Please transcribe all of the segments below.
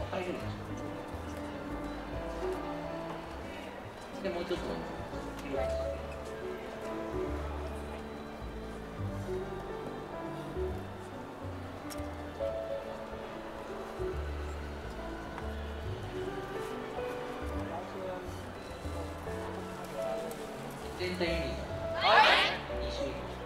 入れるでもうちょっと広くして全体に2周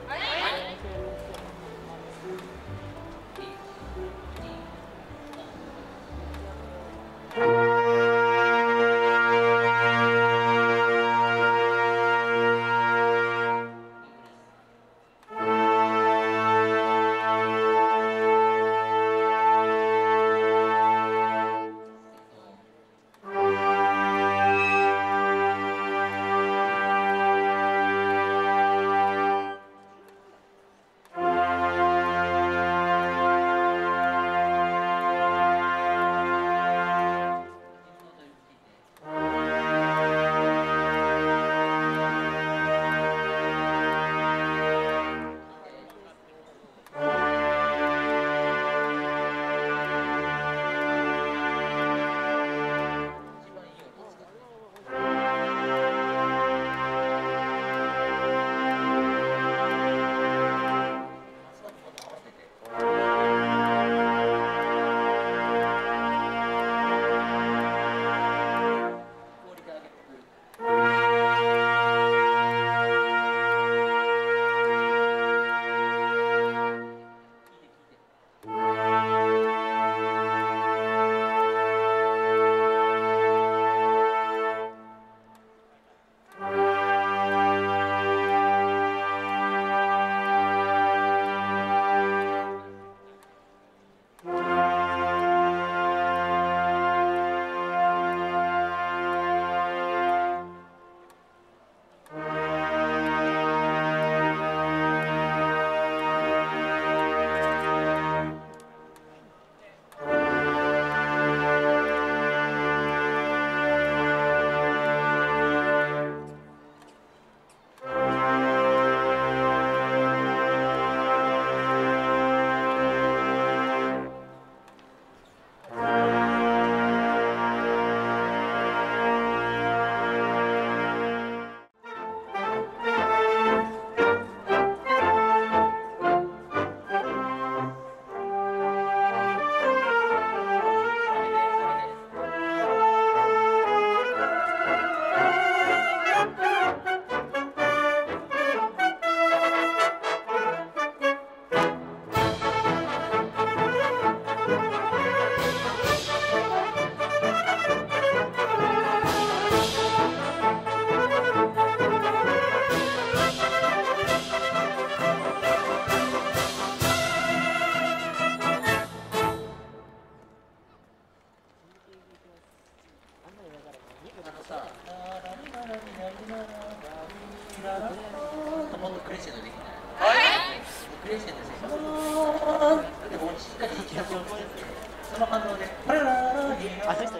もっとクレッシェンドできないクレッシェンドですよでもしっかりその反応でパララララってタイの使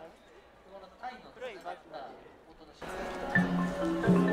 った音のシステム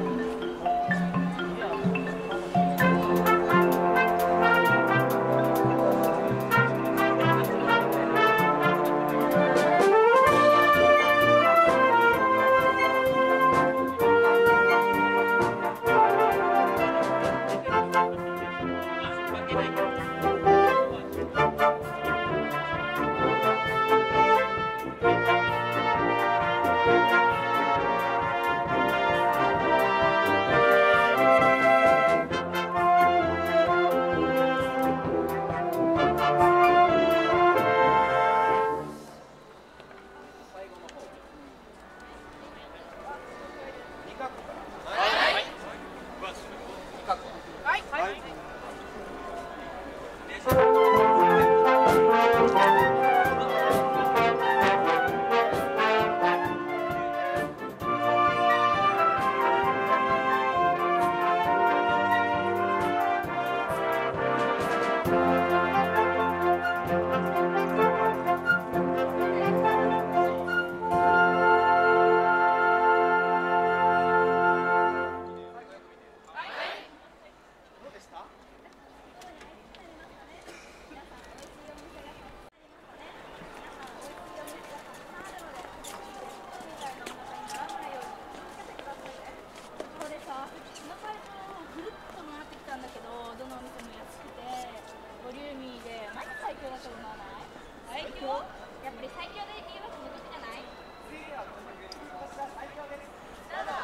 最強？やっぱり最強で言えばこの時じゃない？どうぞ。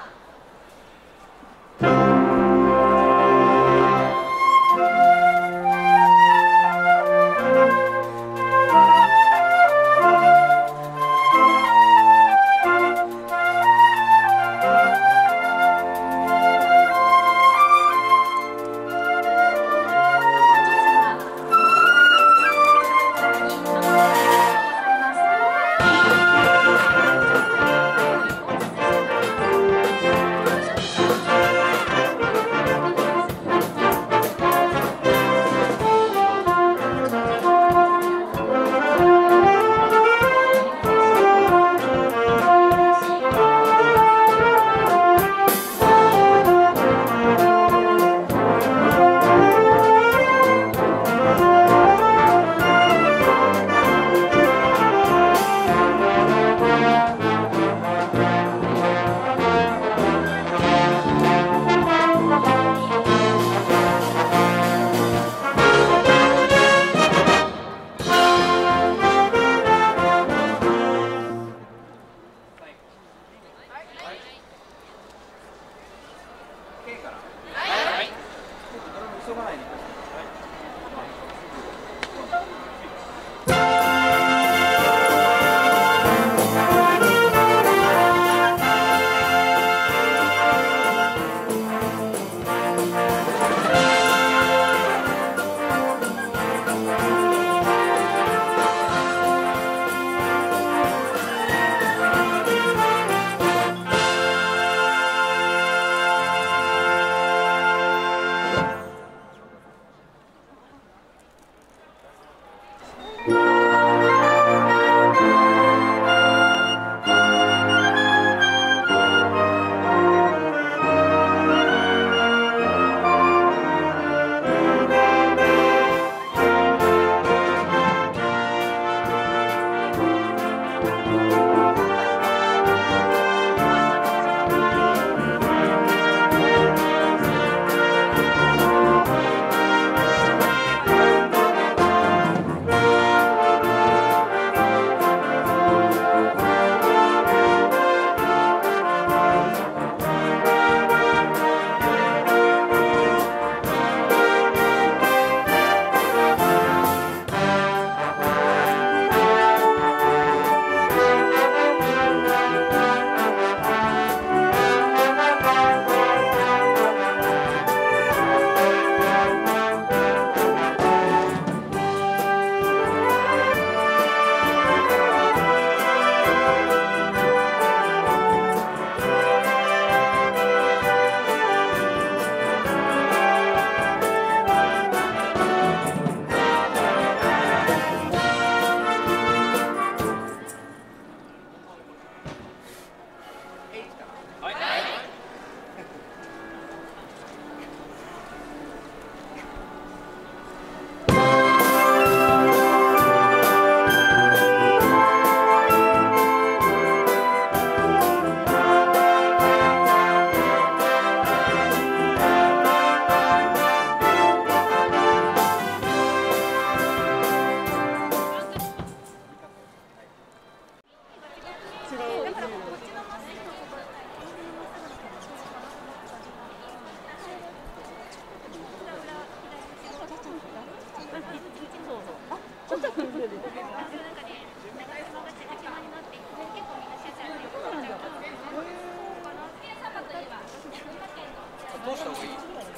どうした方がいい？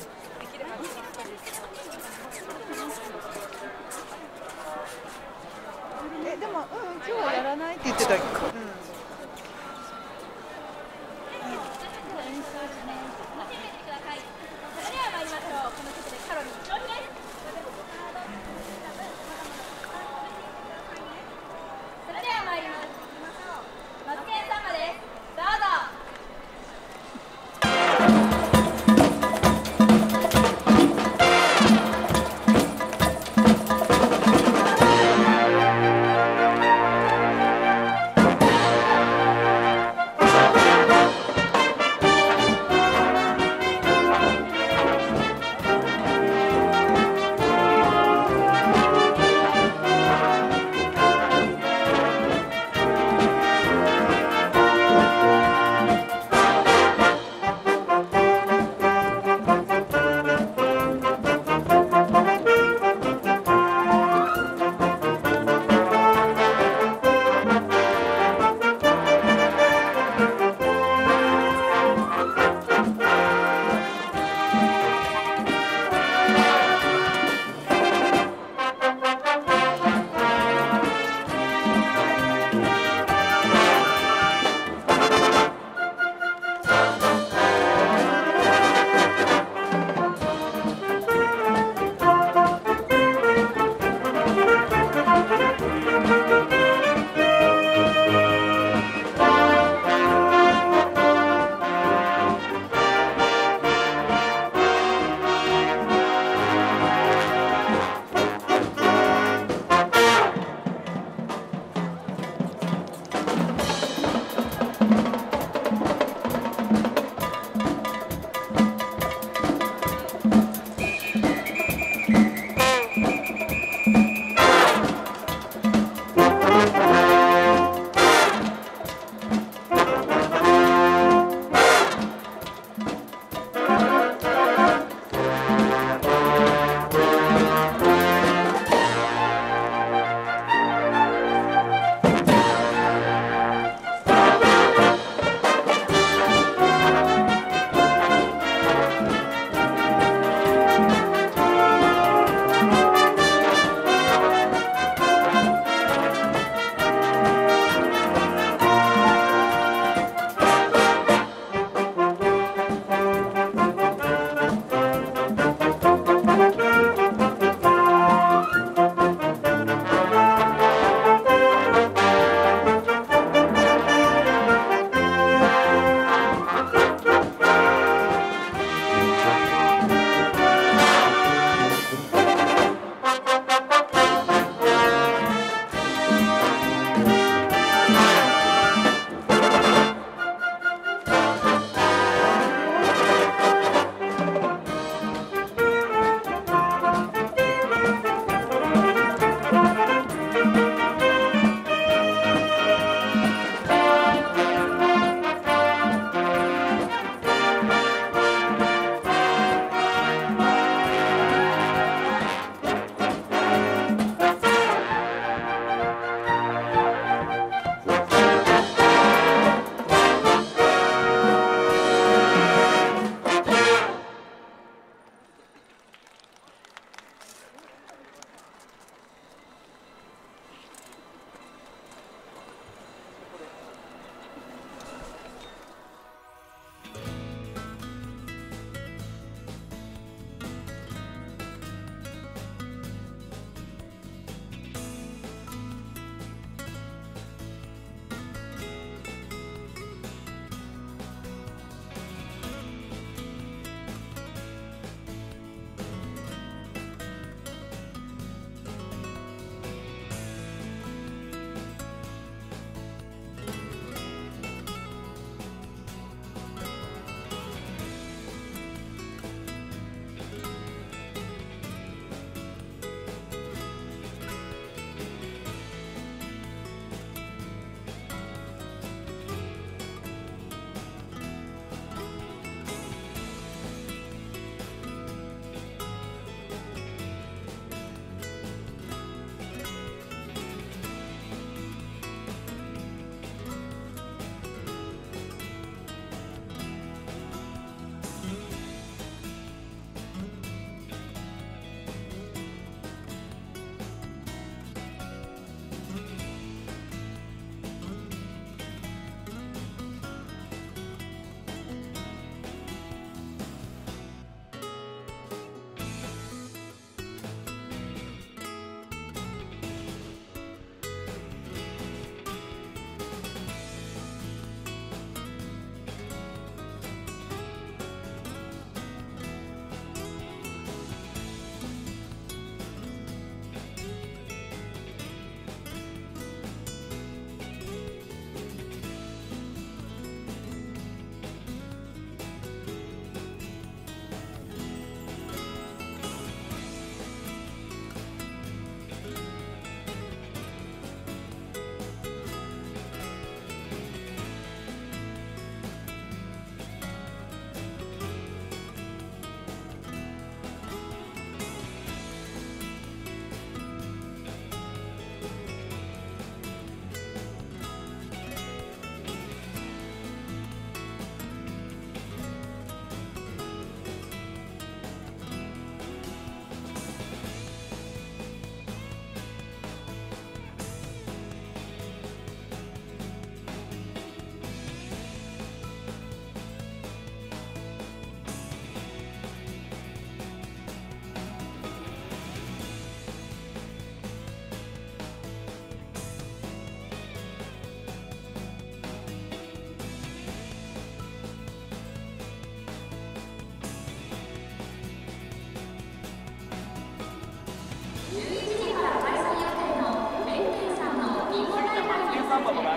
でも、今日はやらないって言ってた。 それでは参りましょう。この曲でカロリー消費です。それでは参ります。マツケンサンバです。どうぞ。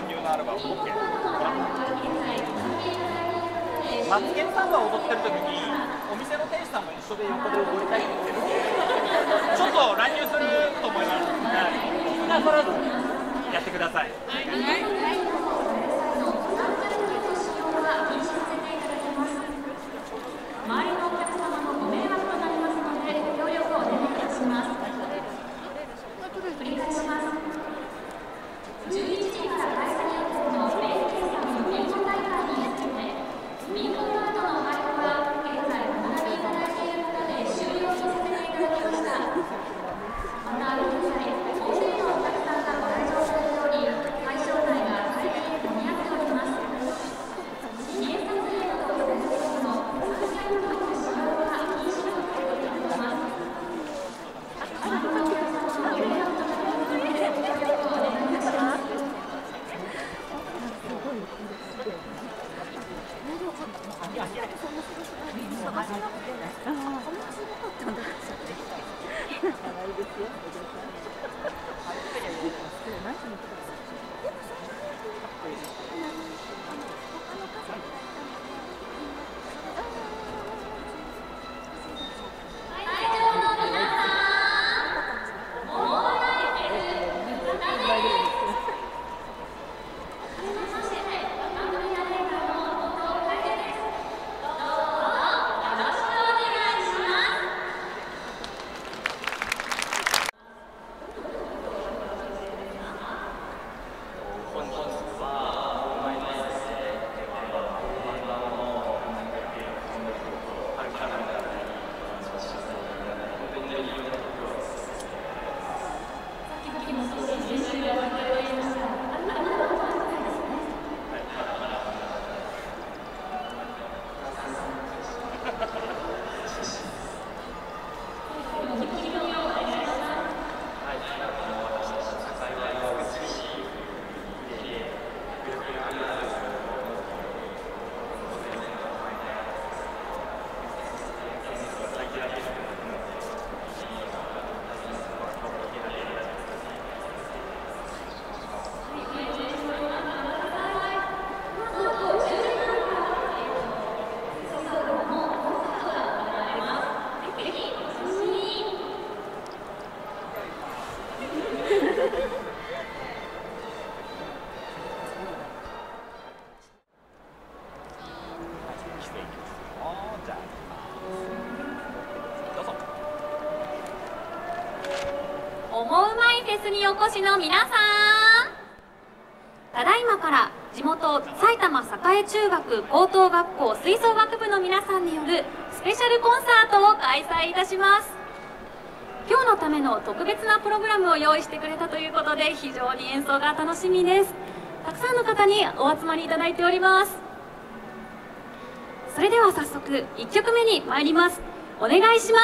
ー級のアルバム OK ご覧ください。マツケンサンバを踊ってる時にお店の店主さんも一緒で横で踊りたいって言ってるんでちょっと乱入すると思います。気がそらずやってください。 周りのお客様のご迷惑となりますのでご協力をお願いいたします。繰り返します。11時から開催予定のプレイステーションビンゴ大会についてビンゴカードの配布は現在お並びいただいている方で終了させていただきました。また現在大勢のお客さんがご来場されており会場内が大変混み合っております。記念撮影などをされているの3回目の使用は禁止とされていただきます。周りのお客様のご迷惑となりますのでご協力をお願いいたします。オモウマいフェスにお越しの皆さん、ただいまから地元埼玉栄中学高等学校吹奏楽部の皆さんによるスペシャルコンサートを開催いたします。今日のための特別なプログラムを用意してくれたということで非常に演奏が楽しみです。たくさんの方にお集まりいただいております。それでは早速1曲目に参ります。お願いします。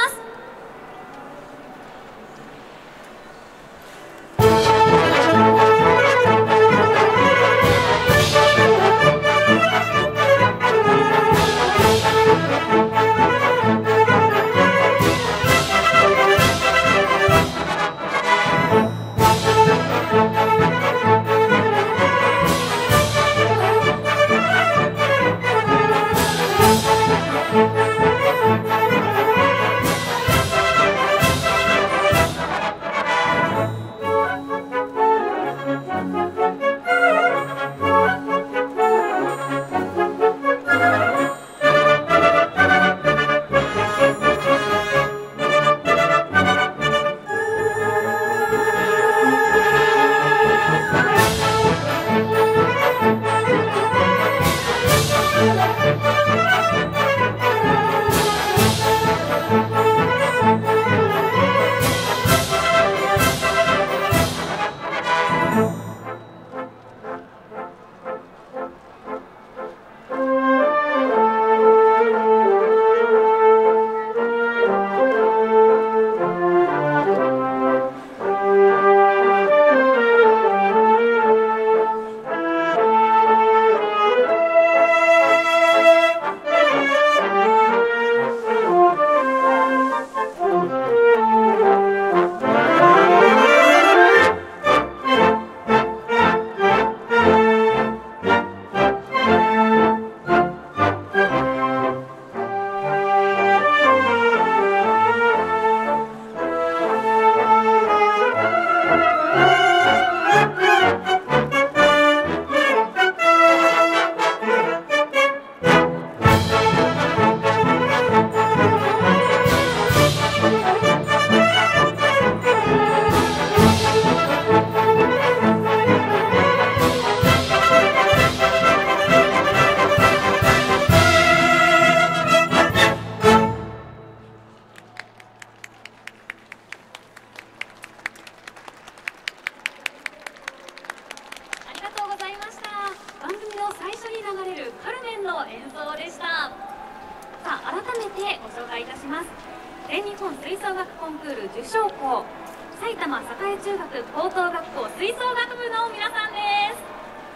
めてご紹介いたします。全日本吹奏楽コンクール受賞校、埼玉栄中学高等学校吹奏楽部の皆さんです。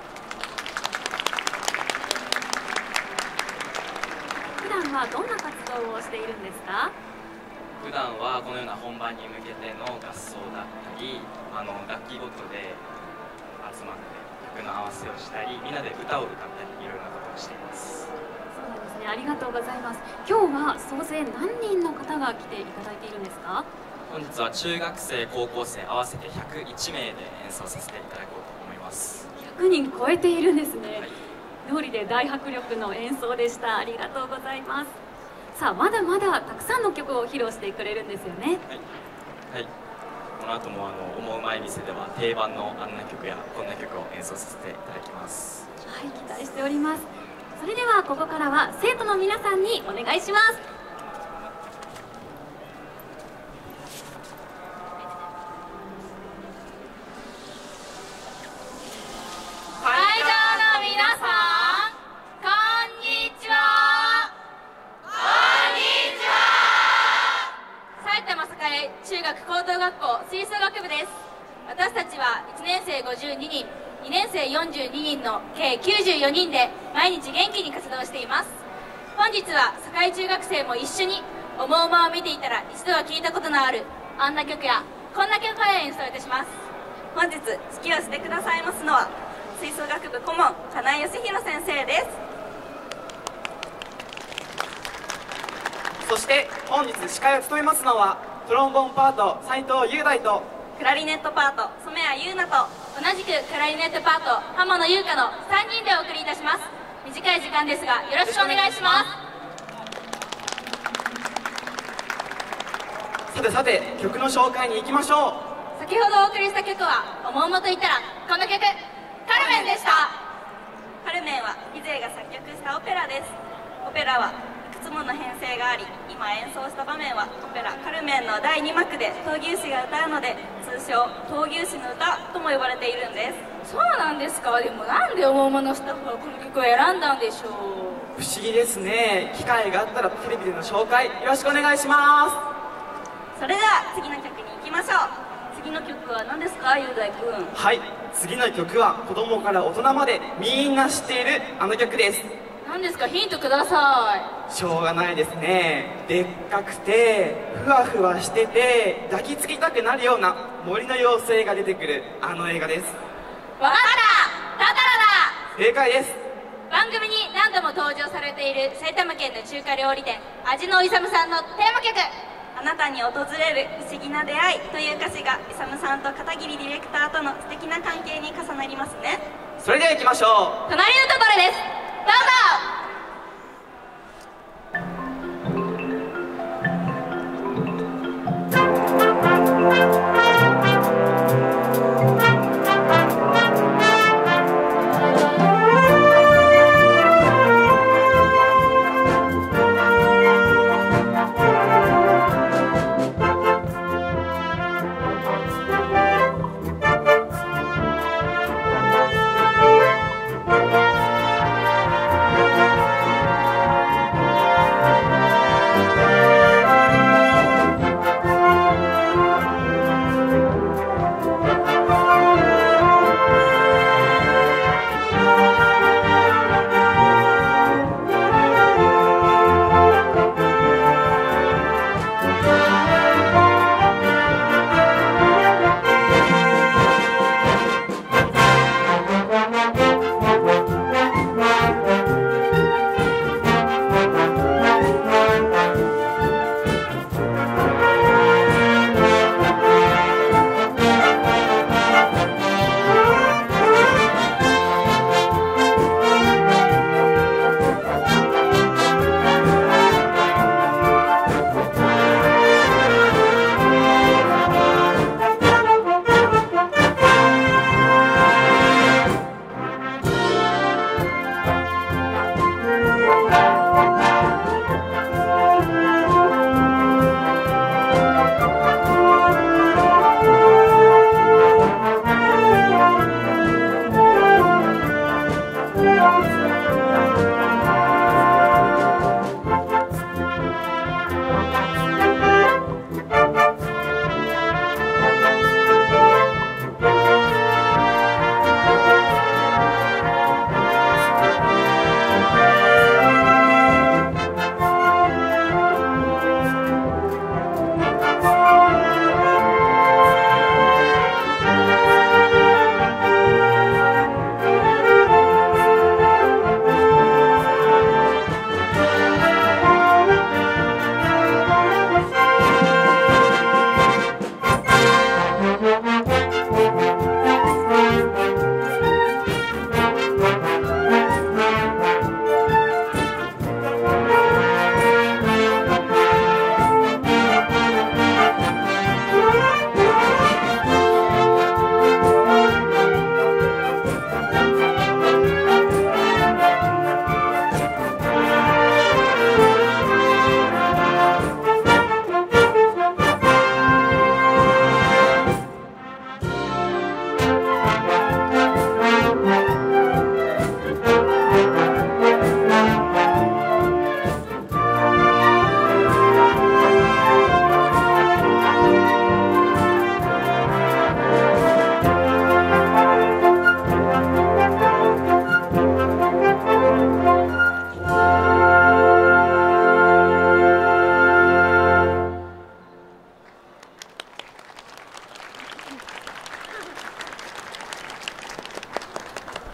普段はどんな活動をしているんですか？ 普段はこのような本番に向けての合奏だったり、楽器ごとで集まって曲の合わせをしたり、みんなで歌を歌ったり、いろいろなことをしています。 そうなんですね、ありがとうございます。今日は総勢何人の方が来ていただいているんですか？ 本日は中学生、高校生合わせて101名で演奏させていただこうと思います。 100人超えているんですね。 はい、 通りで大迫力の演奏でした。ありがとうございます。さあ、まだまだたくさんの曲を披露してくれるんですよね。 はい、はい、この後も思うまい店では定番のあんな曲やこんな曲を演奏させていただきます。 はい、期待しております。それではここからは生徒の皆さんにお願いします。 会場の皆さん、こんにちは。埼玉栄中学高等学校吹奏楽部です。私たちは1年生52人、2年生42人の計94人で毎日元気に活動しています。本日は栄中学生も一緒におもおまを見ていたら一度は聞いたことのあるあんな曲やこんな曲を演奏いたします。 本日指揮をしてくださいますのは吹奏楽部顧問金井義弘先生です。 そして本日司会を務めますのはトロンボーンパート斉藤雄大とクラリネットパート染谷優奈と同じくクラリネットパート浜野優香の3人でお送りいたします。短い時間ですがよろしくお願いします。 さて曲の紹介に行きましょう。先ほどお送りした曲はおもおもといったらこの曲カルメンでした。 カルメンはビゼーが作曲したオペラです。オペラはいくつもの編成があり、今演奏した場面はオペラカルメンの第2幕で闘牛士が歌うので、通称闘牛士の歌とも呼ばれているんです。 そうなんですか。でもなんでおもおものスタッフはこの曲を選んだんでしょう。 不思議ですね。機会があったらテレビでの紹介よろしくお願いします。 それでは次の曲に行きましょう。次の曲は何ですか、雄大君。 はい、次の曲は子供から大人までみんな知っているあの曲です。 何ですか、ヒントください。しょうがないですね。でっかくてふわふわしてて抱きつきたくなるような森の妖精が出てくるあの映画です。 わかった、タタラだ。 正解です。 番組に何度も登場されている埼玉県の中華料理店味のおいさむさんのテーマ曲、 あなたに訪れる不思議な出会いという歌詞が勇さんと片桐ディレクターとの素敵な関係に重なりますね。 それでは行きましょう。 隣のトトロです。どうぞ。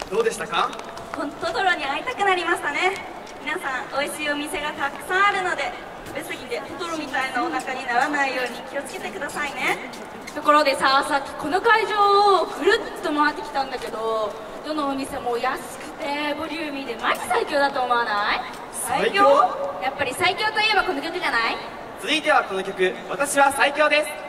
どうでしたか？ トトロに会いたくなりましたね。皆さん美味しいお店がたくさんあるので、食べ過ぎてトトロみたいなお腹にならないように気をつけてくださいね。 ところでさっきこの会場をぐるっと回ってきたんだけど、どのお店も安くてボリューミーでマジ最強だと思わない？ 最強？ やっぱり最強といえばこの曲じゃない？ 続いてはこの曲、私は最強です。 どうぞ。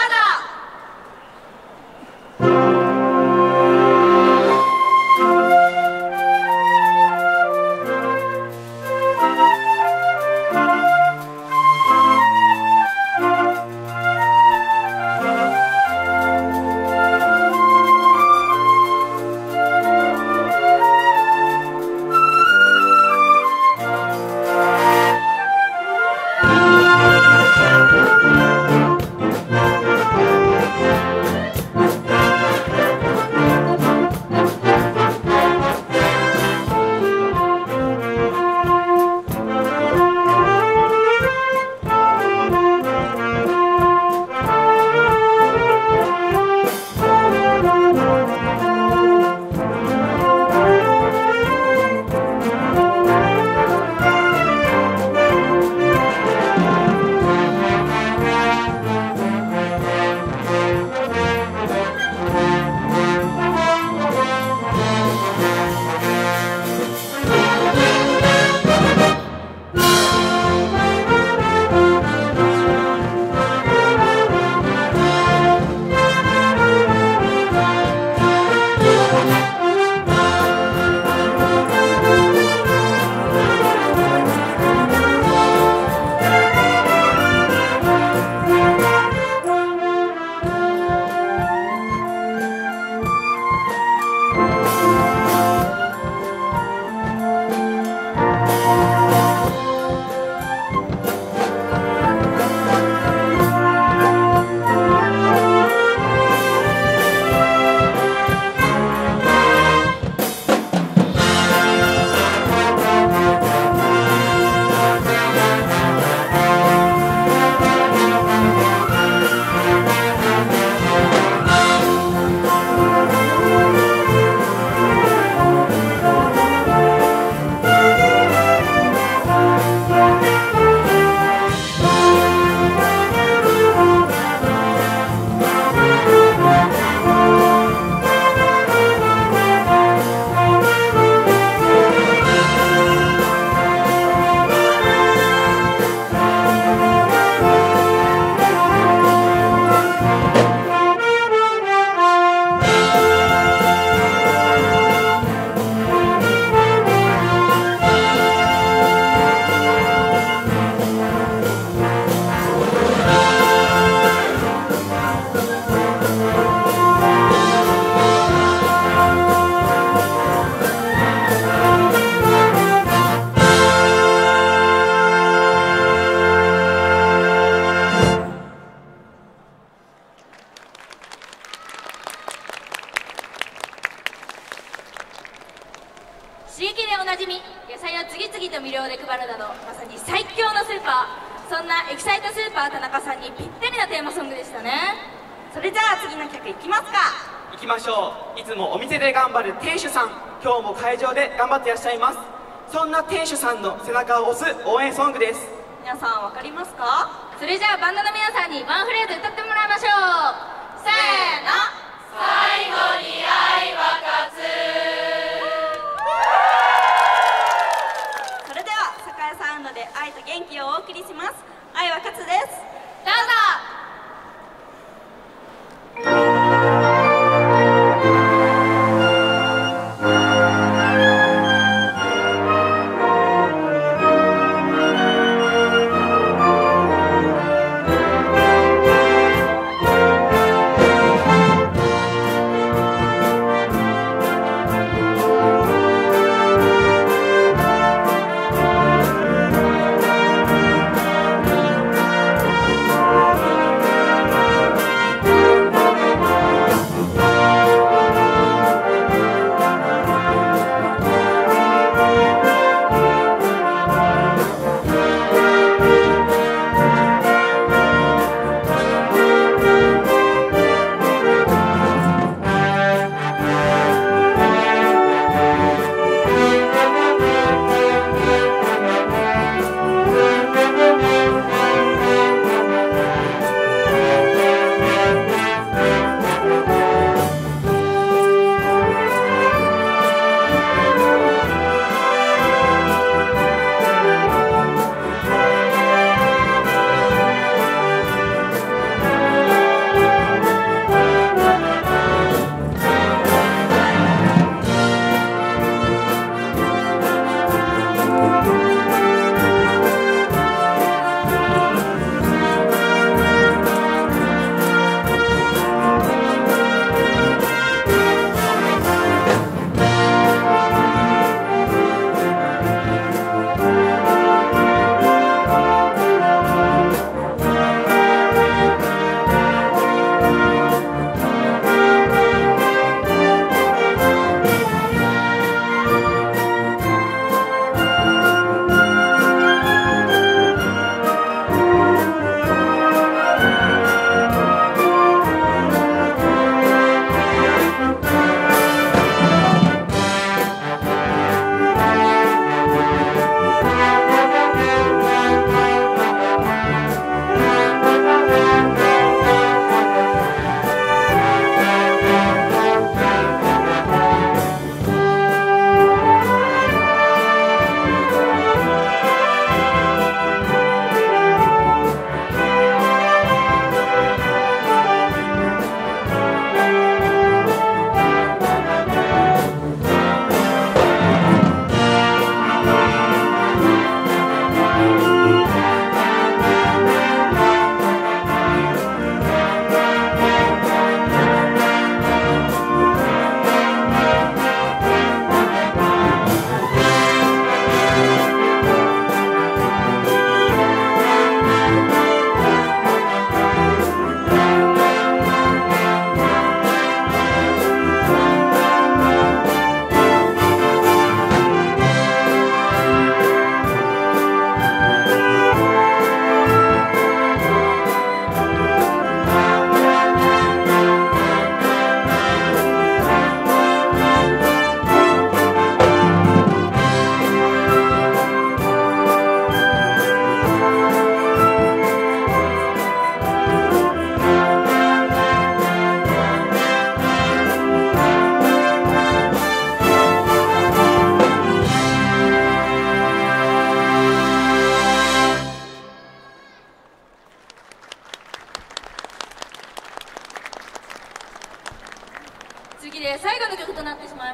刺激でおなじみ、野菜を次々と無料で配るなど、まさに最強のスーパー。そんなエキサイトスーパー田中さんにぴったりなテーマソングでしたね。 それじゃあ次の曲いきますか。 行きましょう。いつもお店で頑張る店主さん、今日も会場で頑張っていらっしゃいます。そんな店主さんの背中を押す応援ソングです。 皆さんわかりますか？ それじゃあバンドの皆さんにワンフレーズ歌ってもらいましょう。せーの。最後に愛は勝つ。 それでは栄サウンドで愛と元気をお送りします。愛は勝つです。どうぞ。 「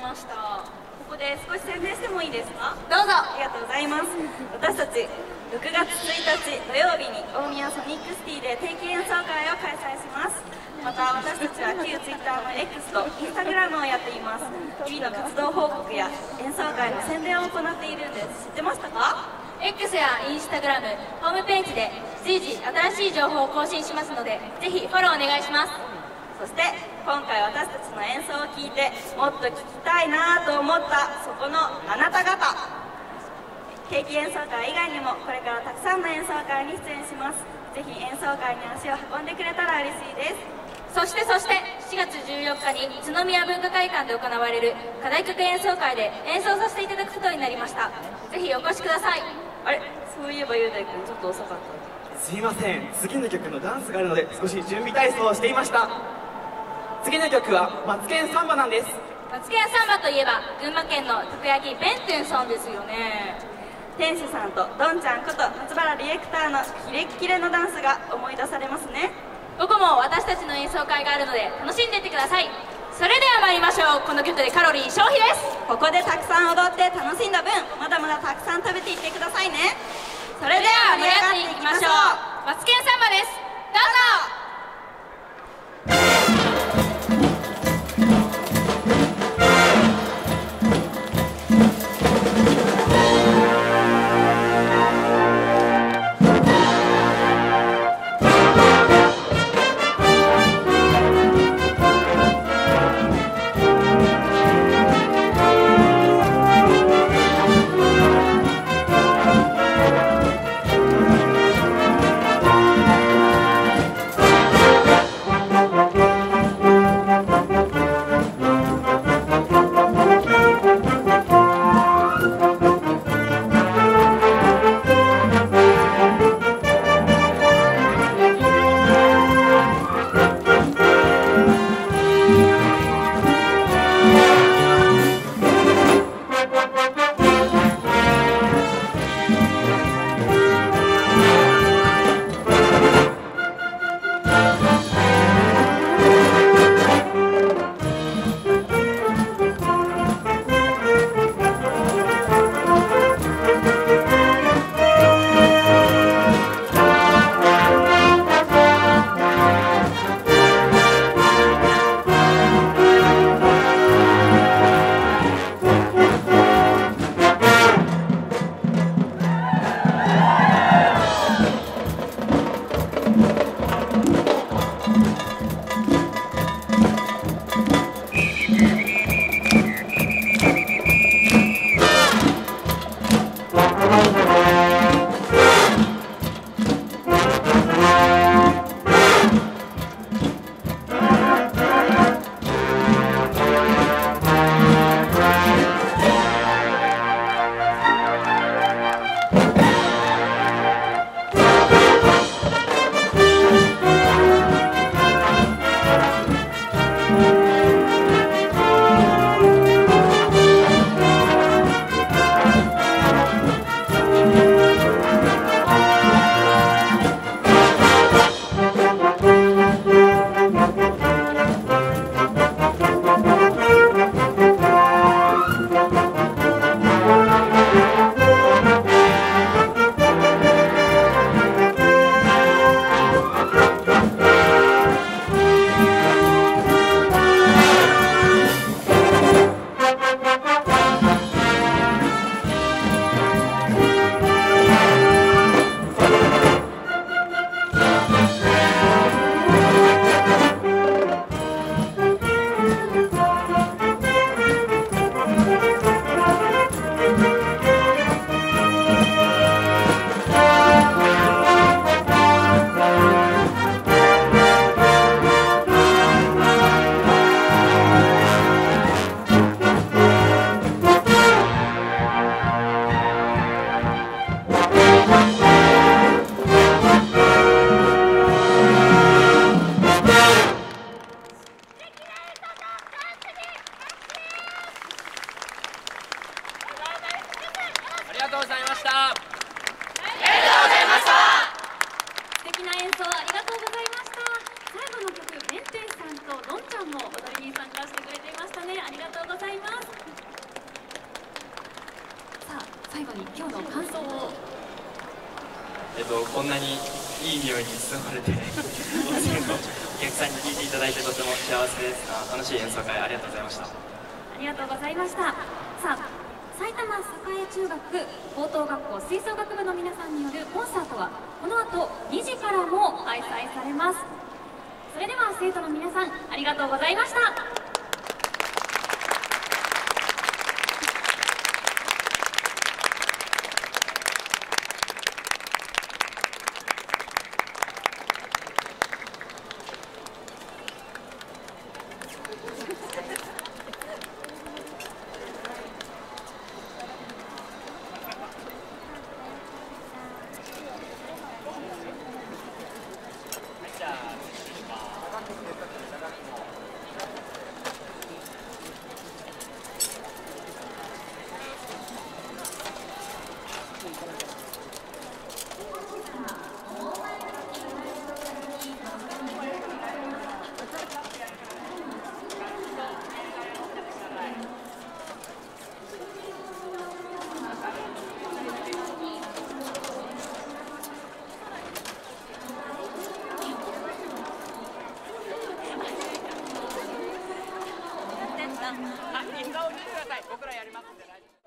ました。ここで少し宣伝してもいいですか？ どうぞ。 ありがとうございます。私たち6月1日土曜日に大宮ソニックシティで定期演奏会を開催します。また私たちは旧 Twitter の X と Instagram をやっています。日々の活動報告や演奏会の宣伝を行っているんです。知ってましたか？ X や Instagram、ホームページで随時新しい情報を更新しますので、ぜひフォローお願いします。 そして今回私たちの演奏を聴いてもっと聴きたいなと思ったそこのあなた方、定期演奏会以外にもこれからたくさんの演奏会に出演します。ぜひ演奏会に足を運んでくれたら嬉しいです。 そして7月14日に宇都宮文化会館で行われる課題曲演奏会で演奏させていただくことになりました。ぜひお越しください。 あれ、そういえば雄大君ちょっと遅かった。 すいません、次の曲のダンスがあるので少し準備体操をしていました。次の曲はマツケンサンバなんです。 マツケンサンバといえば群馬県のたこ焼き弁天さんですよね。 天使さんとどんちゃんこと松原ディレクターのキレッキレのダンスが思い出されますね。 午後も私たちの演奏会があるので楽しんでいってください。それでは参りましょう。この曲でカロリー消費です。 ここでたくさん踊って楽しんだ分、まだまだたくさん食べていってくださいね。それでは盛り上がっていきましょう。 マツケンサンバです。どうぞ。 素敵な演奏ありがとうございました。最後の曲弁弁天さんとどんちゃんも踊りに参加してくれていましたね。ありがとうございます。さあ最後に今日の感想を。 こんなにいい匂いに包まれてお客さんに聴いていただいてとても幸せです。楽しい演奏会ありがとうございました。 ありがとうございました。さあ埼玉栄中学高等学校吹奏楽部の皆さんによるコンサートはこの後2時からも開催されます。それでは生徒の皆さんありがとうございました。 僕らやりますんで大丈夫。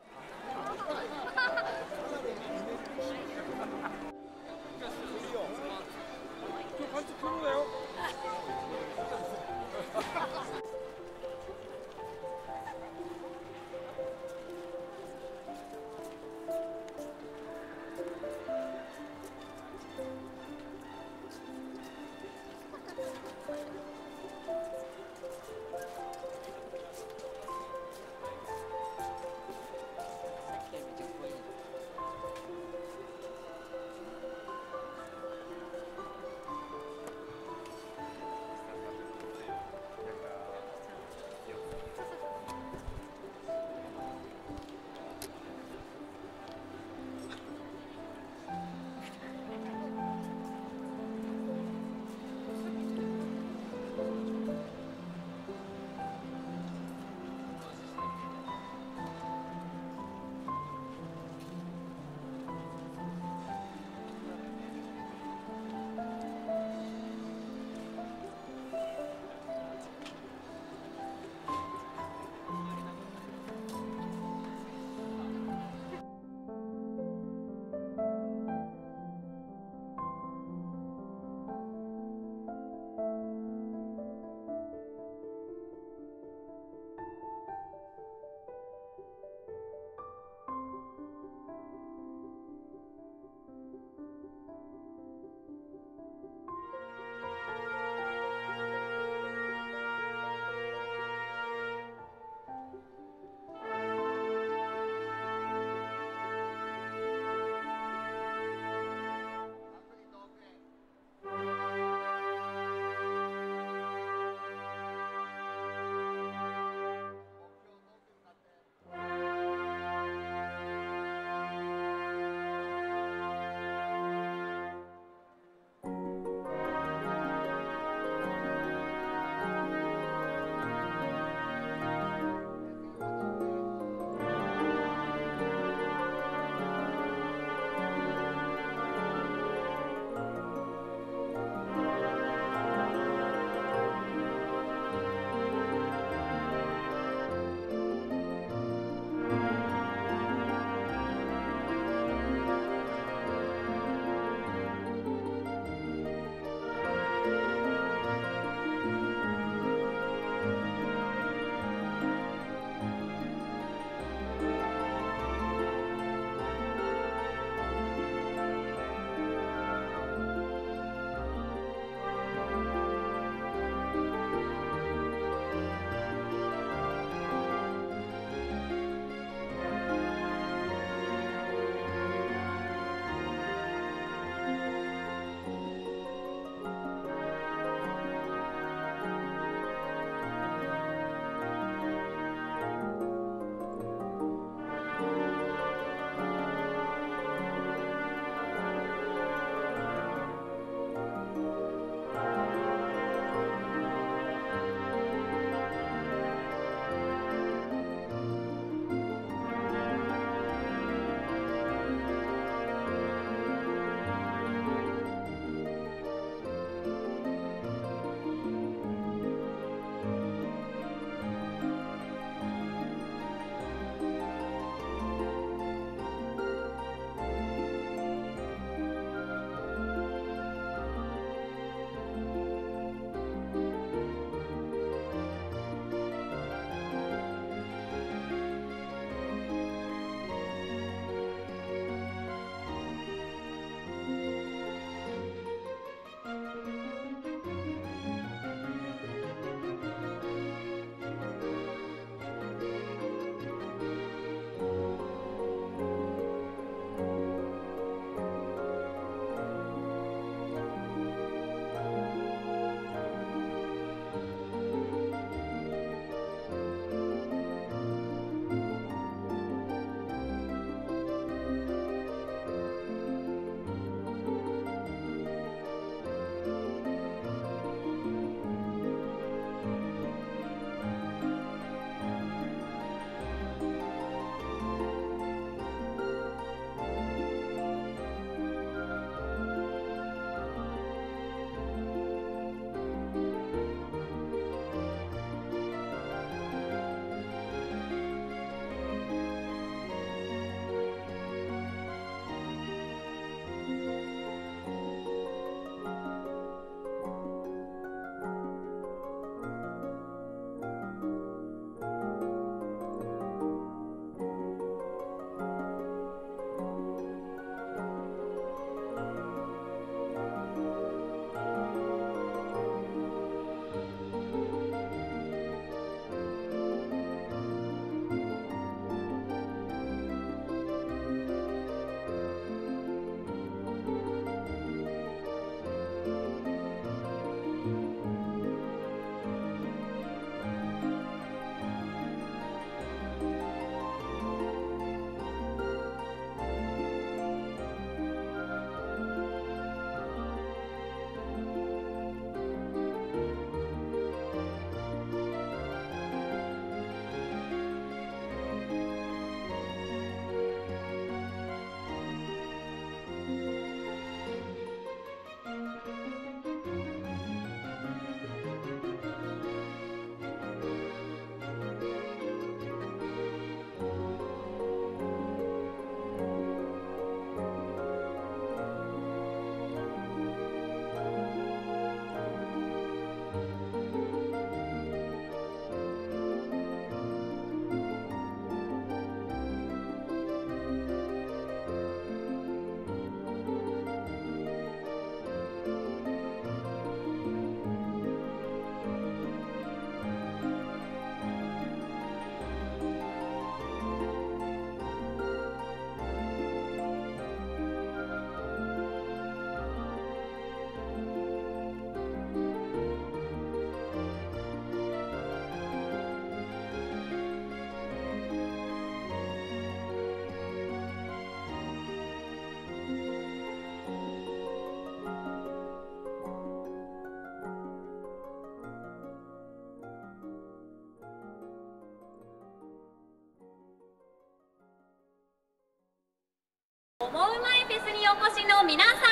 オモウマいフェスにお越しの皆さん、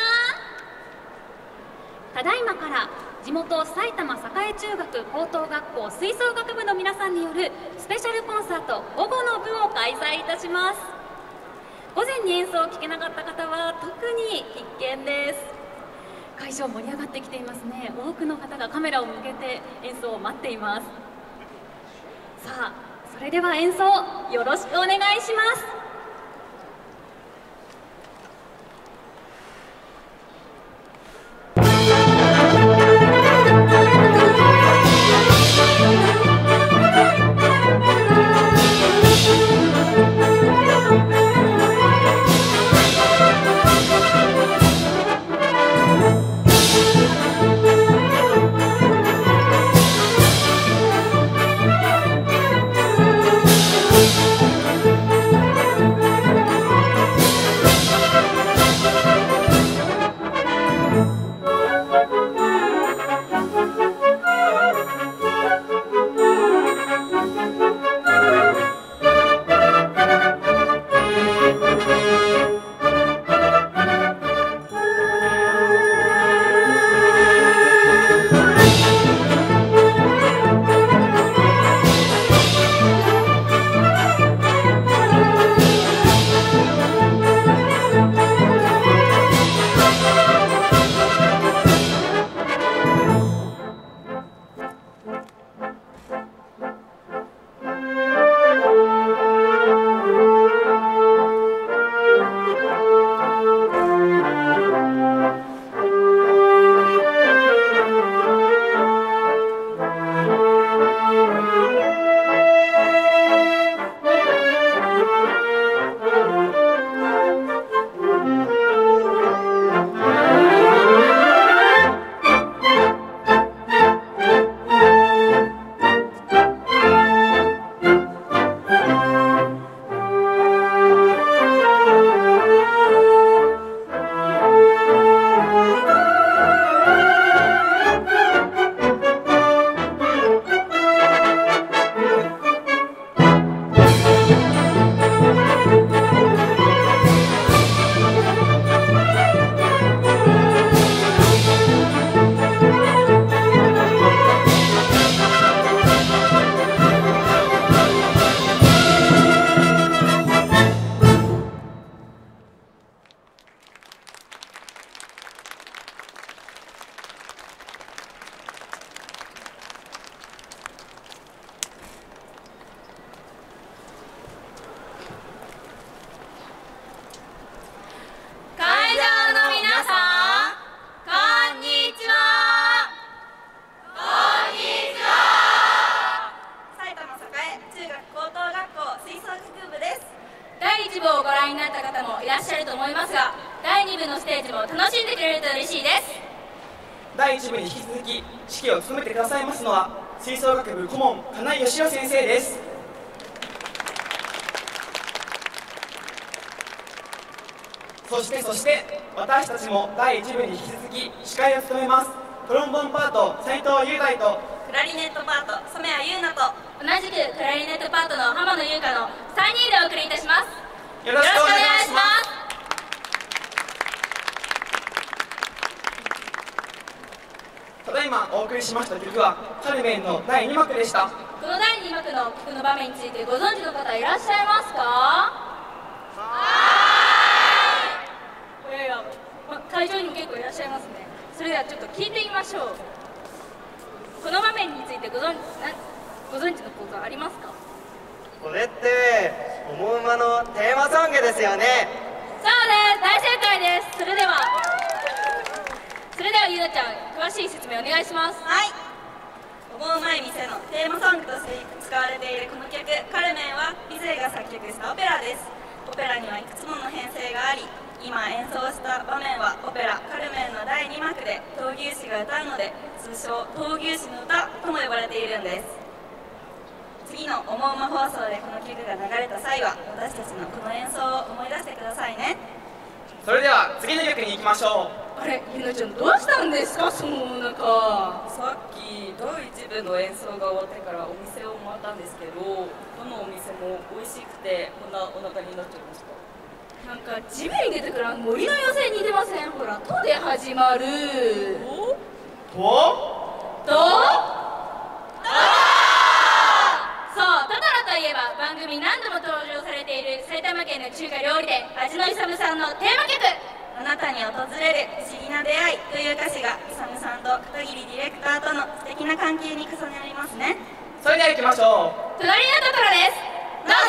ただいまから地元埼玉栄中学高等学校吹奏楽部の皆さんによるスペシャルコンサート午後の部を開催いたします。午前に演奏を聴けなかった方は特に必見です。会場盛り上がってきていますね。多くの方がカメラを向けて演奏を待っています。さあ、それでは演奏よろしくお願いします。 第1部に引き続き指揮を務めてくださいますのは吹奏楽部顧問金井義雄先生です。そして私たちも第1部に引き続き司会を務めますトロンボンパート斉藤雄大とクラリネットパート染谷優奈と同じくクラリネットパートの浜野優香の3人でお送りいたします。 よろしくお願いします。ただいまお送りしました曲はカルメンの第2幕でした。 この第2幕の曲の場面についてご存知の方いらっしゃいますか？会場にも結構いらっしゃいますね。それではちょっと聞いてみましょう。この場面についてご存知のことありますか？ これっておもうまのテーマソングですよね。 そうです、大正解です。それではゆなちゃん、詳しい説明お願いします。 はい、お盆前店のテーマソングとして使われているこの曲「カルメン」はビゼが作曲したオペラです。オペラにはいくつもの編成があり、今演奏した場面はオペラ「カルメン」の第2幕で闘牛士が歌うので、通称闘牛士の歌とも呼ばれているんです。次のおもうま放送でこの曲が流れた際は、私たちのこの演奏を思い出してくださいね。 それでは次の曲に行きましょう。 あれ、ゆなちゃんどうしたんですか、その中。 さっき第1部の演奏が終わってからお店を回ったんですけど、どのお店も美味しくてこんなお腹になっちゃいました。 なんか地面に出てくる森の妖精に似てません？ほら「と」で始まるとそう、トトロといえば番組何度も登場されている埼玉県の中華料理店味の勇さんのテーマ曲あなたに訪れる不思議な出会いという歌詞が勇さんと片桐ディレクターとの素敵な関係に重ね合いますね。 それでは行きましょう。 隣のトトロです。どうぞ。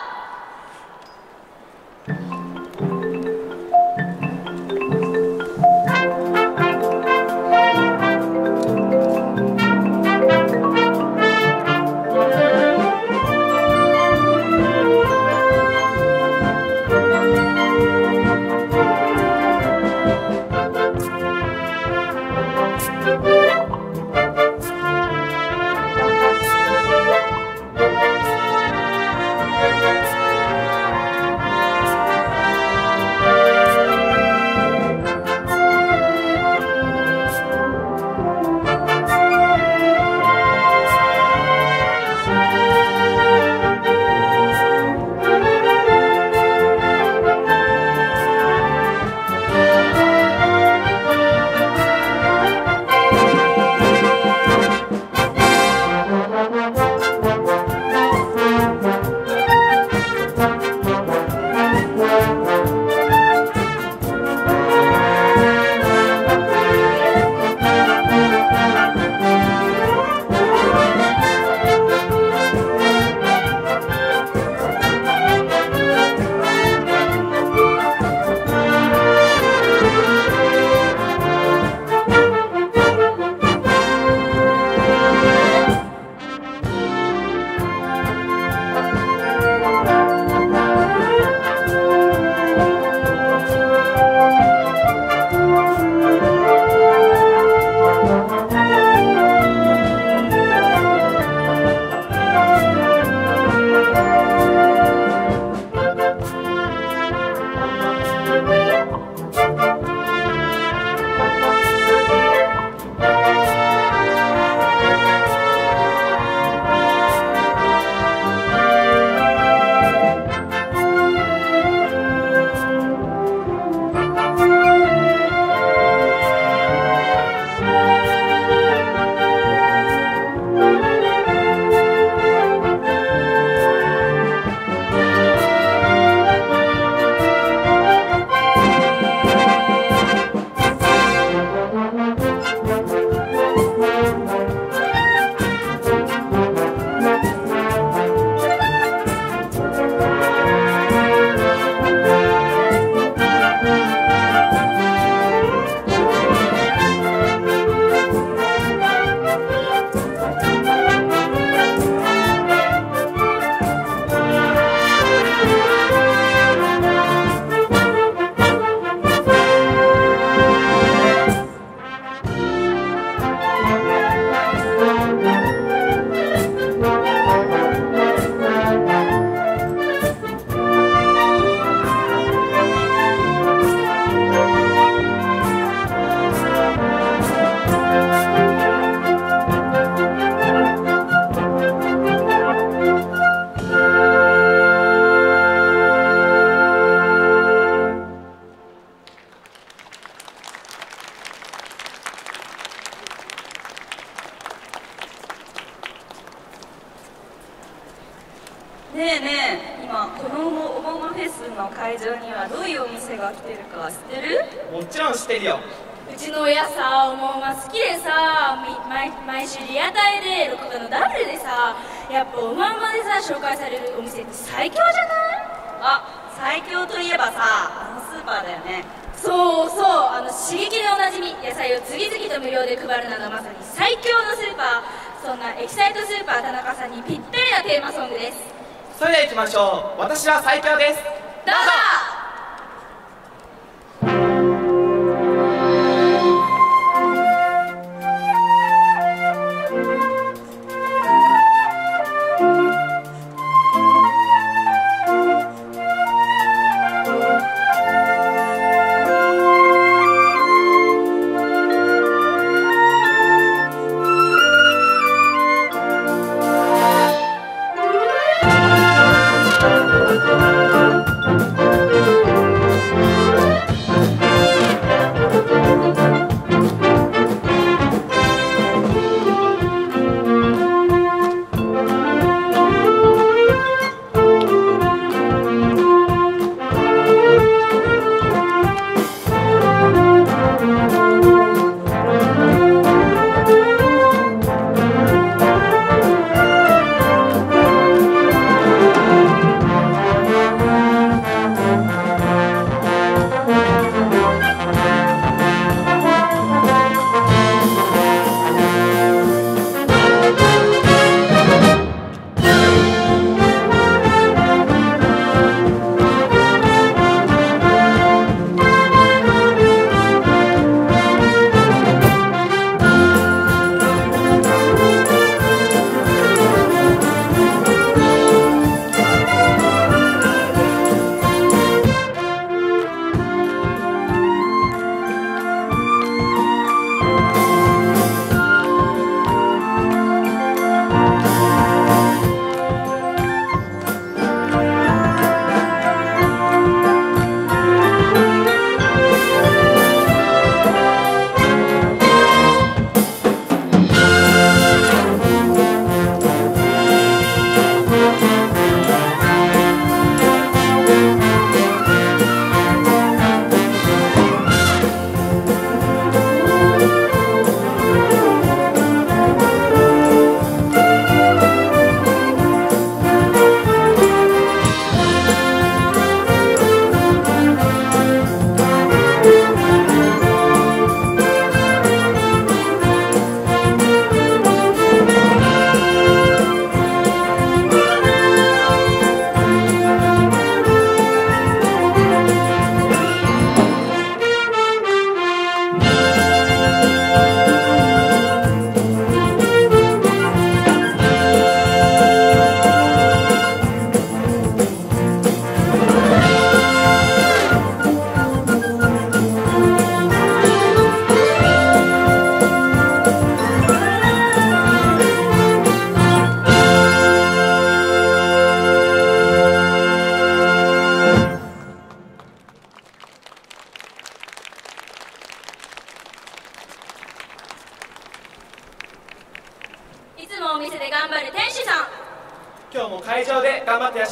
ねえねえ、今このおもまフェスの会場にはどういうお店が来てるか知ってる？ もちろん知ってるよ。 うちの親さ、おもんが好きでさ、毎週リアタイで録画のダブルでさ、やっぱおまんまでさ紹介されるお店って最強じゃない？ あ、最強といえばさ、あのスーパーだよね。 そうそう、刺激でおなじみ、野菜を次々と無料で配るなどまさに最強のスーパー。そんなエキサイトスーパー田中さんにぴったりなテーマソングです。 それでは行きましょう。私は最強です。 どうぞ。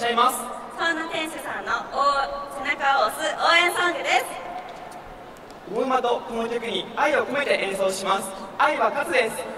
ゃいます。 そんな店主さんの背中を押す応援ソングです。 おも馬とこの曲に愛を込めて演奏します。愛は勝つです。どうぞ。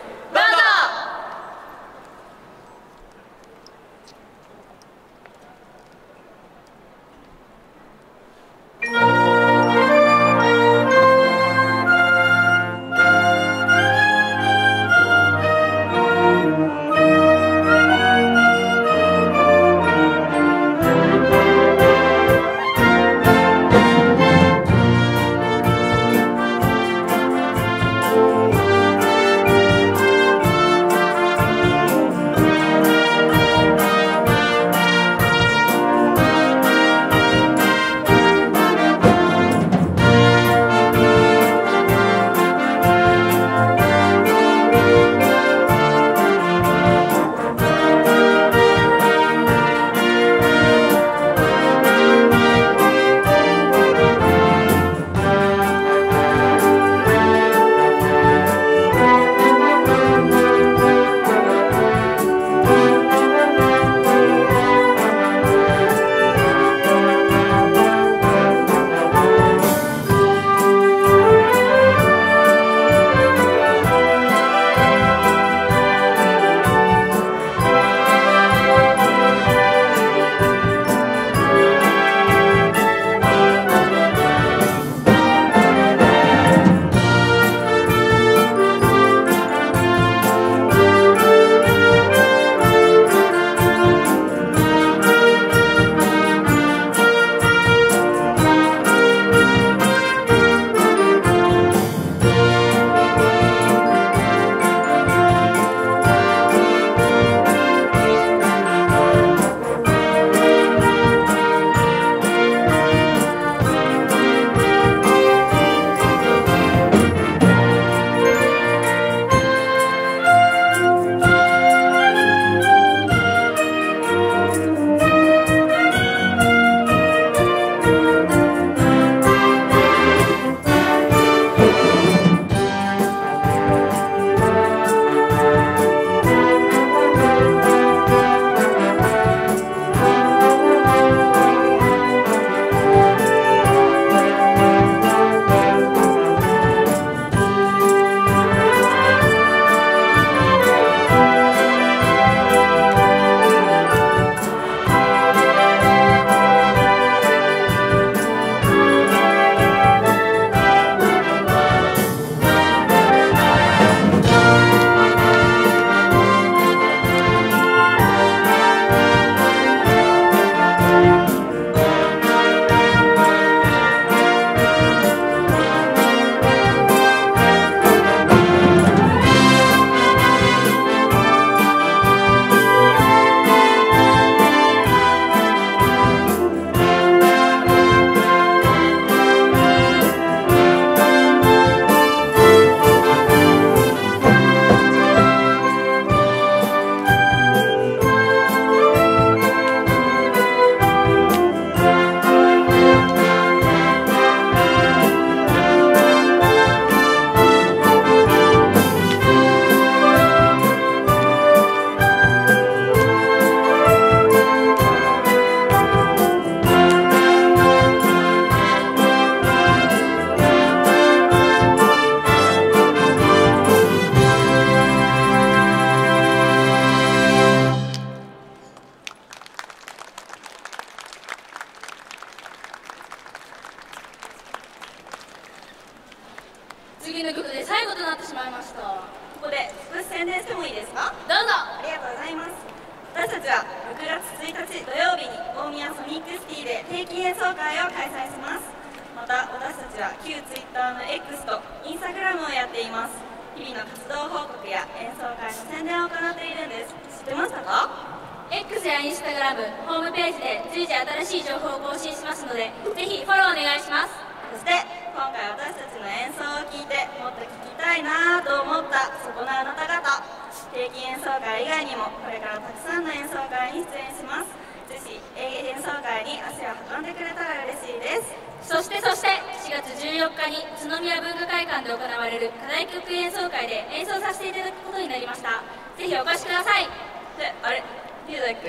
次の曲で最後となってしまいました。 ここで少し宣伝してもいいですか？ どうぞ。 ありがとうございます。私たちは6月1日土曜日に大宮ソニックシティで定期演奏会を開催します。また私たちは旧 Twitter の X と Instagram をやっています。日々の活動報告や演奏会の宣伝を行っているんです。知ってましたか？ X や Instagram、ホームページで随時新しい情報を更新しますので、ぜひフォローお願いします。 そして今回私たちの演奏を聴いてもっと聴きたいなと思ったそこのあなた方、定期演奏会以外にもこれからたくさんの演奏会に出演します。ぜひ演奏会に足を運んでくれたら嬉しいです。 そして4月14日に宇都宮文化会館で行われる課題曲演奏会で演奏させていただくことになりました。ぜひお越しください。 で、あれ、雄大君、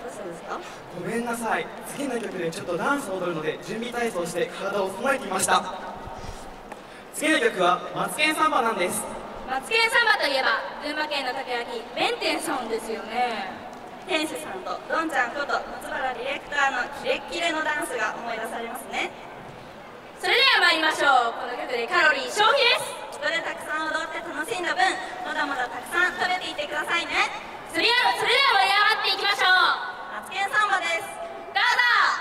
うしたんですか？ ごめんなさい、次の曲でちょっとダンスを踊るので準備体操して体を整えてみました。次の曲はマツケンサンバなんです。 マツケンサンバといえば群馬県のたこ焼き弁天さんですよね。 天使さんとどんちゃんこと松原ディレクターのキレッキレのダンスが思い出されますね。 それでは参りましょう。この曲でカロリー消費です。 人でたくさん踊って楽しんだ分、まだまだたくさん食べていってくださいね。 それでは盛り上がっていきましょう。 マツケンサンバです。 どうぞ。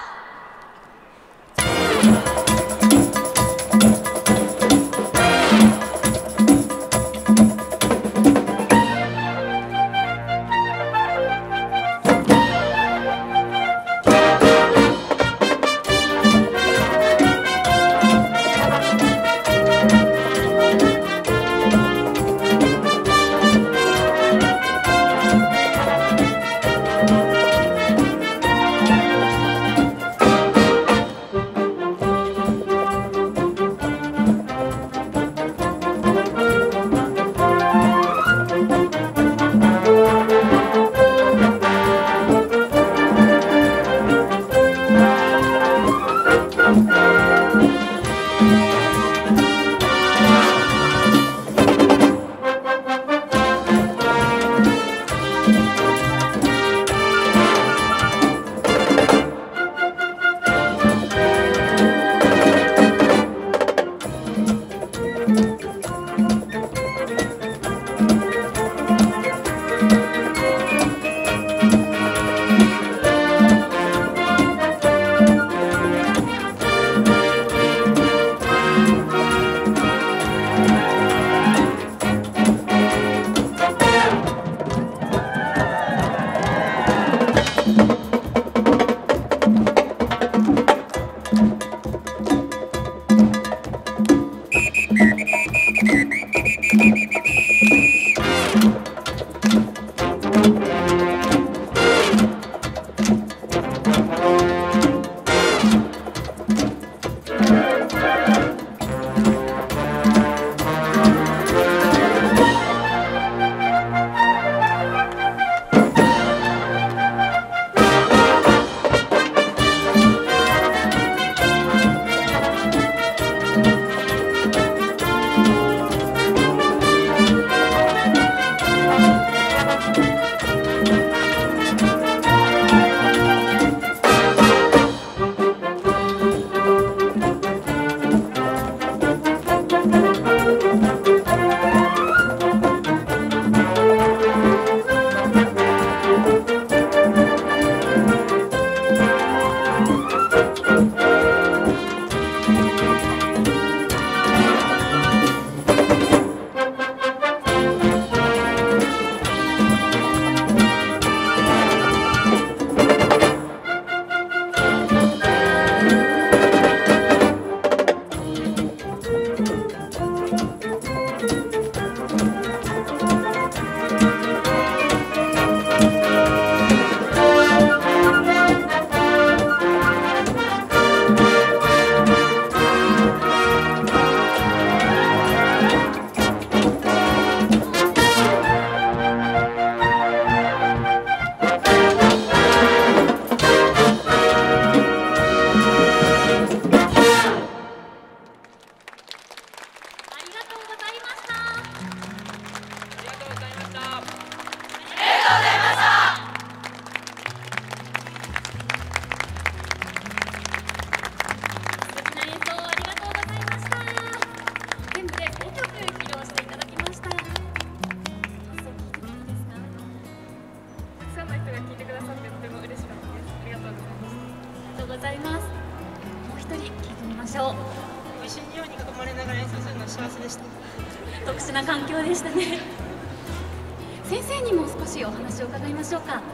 ざいます。もう一人聞いてみましょう。 美味しい匂いに囲まれながら演奏するのは幸せでした。 特殊な環境でしたね。先生にも少しお話を伺いましょうか。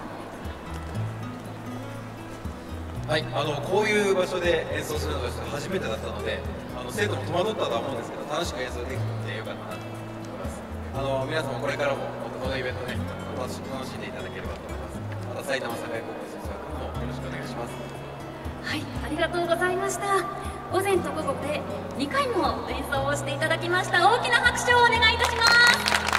はい、こういう場所で演奏するのが初めてだったので、生徒も戸惑ったとは思うんですけど、楽しく演奏できてよかったなと思います。皆様これからもこのイベントね、楽しんでいただければと思います。また埼玉栄高校吹奏楽部もよろしくお願いします。 はい、ありがとうございました。午前と午後で2回も演奏をしていただきました。大きな拍手をお願いいたします。